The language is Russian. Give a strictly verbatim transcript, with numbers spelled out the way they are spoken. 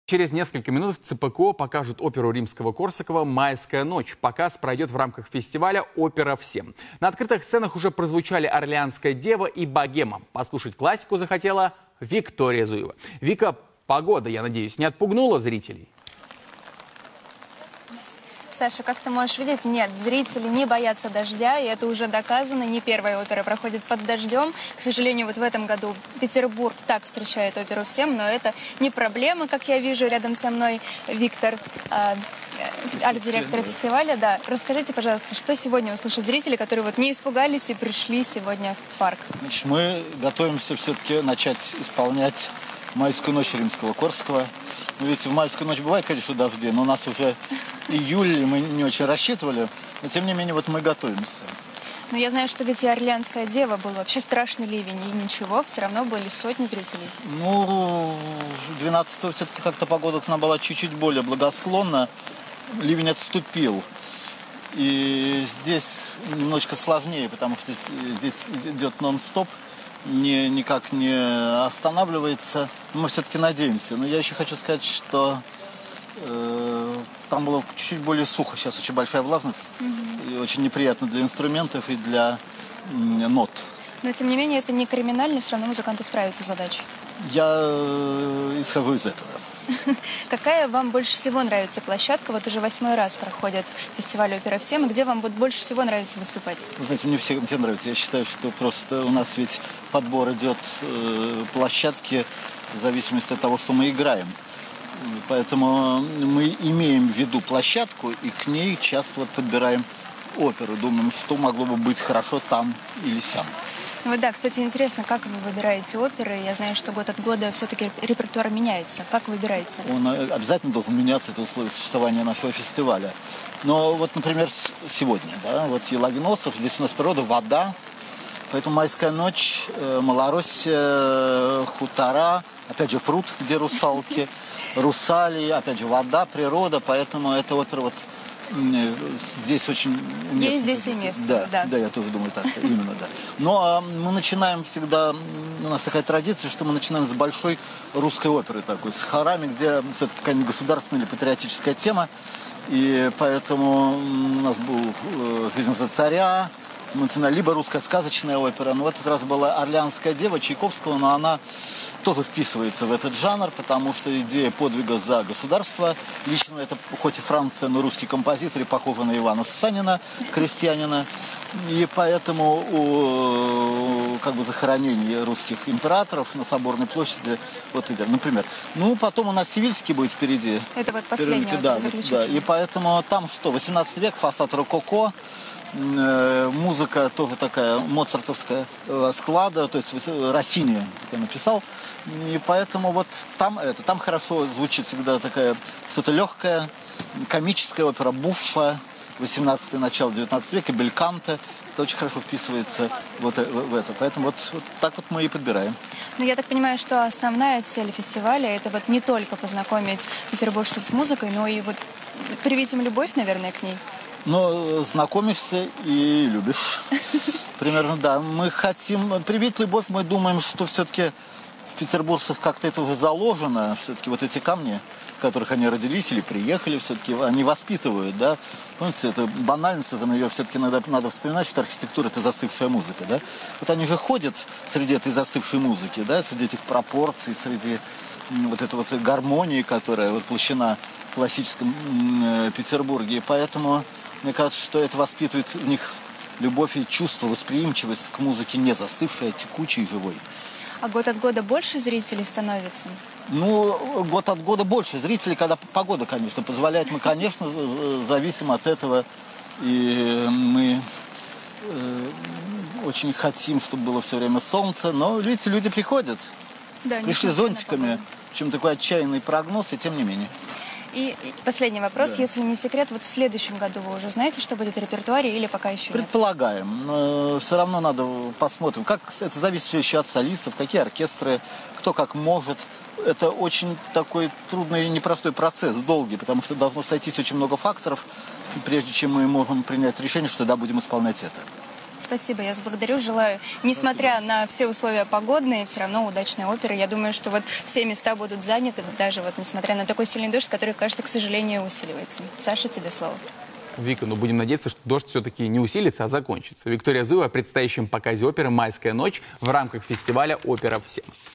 Через несколько минут в ЦПКО покажут оперу Римского-Корсакова «Майская ночь». Показ пройдет в рамках фестиваля «Опера всем». На открытых сценах уже прозвучали «Орлеанская дева» и «Богема». Послушать классику захотела Виктория Зуева. Вика, погода, я надеюсь, не отпугнула зрителей? Саша, как ты можешь видеть, нет, зрители не боятся дождя, и это уже доказано. Не первая опера проходит под дождем. К сожалению, вот в этом году Петербург так встречает оперу всем, но это не проблема, как я вижу. Рядом со мной Виктор, э, арт-директор фестиваля. Да. Расскажите, пожалуйста, что сегодня услышат зрители, которые вот не испугались и пришли сегодня в парк? Значит, мы готовимся все-таки начать исполнять «Майскую ночь» Римского-Корсакова. Ну, видите, в «Майскую ночь» бывает, конечно, дожди, но у нас уже июль, и мы не очень рассчитывали. Но, тем не менее, вот мы готовимся. Ну, я знаю, что ведь и «Орлеанская дева» был вообще страшный ливень, и ничего, все равно были сотни зрителей. Ну, двенадцатого все-таки как-то погода к нам была чуть-чуть более благосклонна. Ливень отступил. И здесь немножечко сложнее, потому что здесь идет нон-стоп. Не, никак не останавливается. Мы все-таки надеемся. Но я еще хочу сказать, что э, там было чуть-чуть более сухо. Сейчас очень большая влажность. Mm-hmm. И очень неприятно для инструментов и для э, нот. Но, тем не менее, это не криминально. Все равно музыканты справятся с задачей. Я э, исхожу из этого. Какая вам больше всего нравится площадка? Вот уже восьмой раз проходит фестиваль «Опера всем». И где вам вот больше всего нравится выступать? Вы знаете, мне все где нравится. Я считаю, что просто у нас ведь подбор идет э, площадки в зависимости от того, что мы играем. Поэтому мы имеем в виду площадку и к ней часто вот подбираем оперу. Думаем, что могло бы быть хорошо там или сям. Вот да, кстати, интересно, как вы выбираете оперы? Я знаю, что год от года все-таки репертуар меняется. Как вы выбираете? Он обязательно должен меняться, это условие существования нашего фестиваля. Но вот, например, сегодня, да, вот Елагин остров, здесь у нас природа, вода, поэтому «Майская ночь», Малороссия, хутора, опять же пруд, где русалки, русали, опять же вода, природа, поэтому эта опера вот здесь очень уместно. Есть здесь и место. Да, да, да, я тоже думаю так, именно, да. Но мы начинаем всегда, у нас такая традиция, что мы начинаем с большой русской оперы такой, с хорами, где все-таки какая-нибудь государственная или патриотическая тема. И поэтому у нас был «Жизнь за царя», мы начинали либо русская сказочная опера, но в этот раз была «Орлеанская дева» Чайковского, но она тоже вписывается в этот жанр, потому что идея подвига за государство. Лично это хоть и Франция, но русский композитор, и похоже на Ивана Сусанина, крестьянина. И поэтому у, как бы, захоронение русских императоров на Соборной площади, вот, например. Ну, потом у нас Сивильский будет впереди. Это вот последнее, да, заключительное. Да, и поэтому там что, восемнадцатый век, фасад рококо, музыка тоже такая моцартовская склада, то есть Россини это написал. И поэтому вот там это, там хорошо звучит всегда такая что-то легкое, комическая опера, буффа, восемнадцатый, начало девятнадцатого века, бельканте. Это очень хорошо вписывается вот в это. Поэтому вот, вот так вот мы и подбираем. Ну, я так понимаю, что основная цель фестиваля — это вот не только познакомить петербуржцев с музыкой, но и вот привить им любовь, наверное, к ней. Но знакомишься и любишь. Примерно, да. Мы хотим привить любовь, мы думаем, что все-таки в петербуржцах как-то это уже заложено. Все-таки вот эти камни, в которых они родились или приехали, все-таки они воспитывают, да. Помните, это банальность, это ее все-таки иногда надо вспоминать, что архитектура — это застывшая музыка, да. Вот они же ходят среди этой застывшей музыки, да, среди этих пропорций, среди вот этой вот гармонии, которая воплощена в классическом Петербурге. И поэтому мне кажется, что это воспитывает в них любовь и чувство, восприимчивость к музыке не застывшей, а текучей и живой. А год от года больше зрителей становится? Ну, год от года больше зрителей, когда погода, конечно, позволяет. Мы, конечно, зависим от этого. И мы э, очень хотим, чтобы было все время солнце. Но, видите, люди приходят. Да, пришли зонтиками. Чем такой отчаянный прогноз, и тем не менее. И последний вопрос, да. Если не секрет, вот в следующем году вы уже знаете, что будет в репертуаре, или пока еще нет? Предполагаем, но все равно надо посмотрим. Как это зависит еще от солистов, какие оркестры, кто как может. Это очень такой трудный и непростой процесс, долгий, потому что должно сойтись очень много факторов, прежде чем мы можем принять решение, что да, будем исполнять это. Спасибо, я вас благодарю. Желаю, несмотря на все условия погодные, все равно удачной оперы. Я думаю, что вот все места будут заняты, даже вот несмотря на такой сильный дождь, который, кажется, к сожалению, усиливается. Саша, тебе слово. Вика, ну будем надеяться, что дождь все-таки не усилится, а закончится. Виктория Зуева о предстоящем показе оперы «Майская ночь» в рамках фестиваля «Опера всем».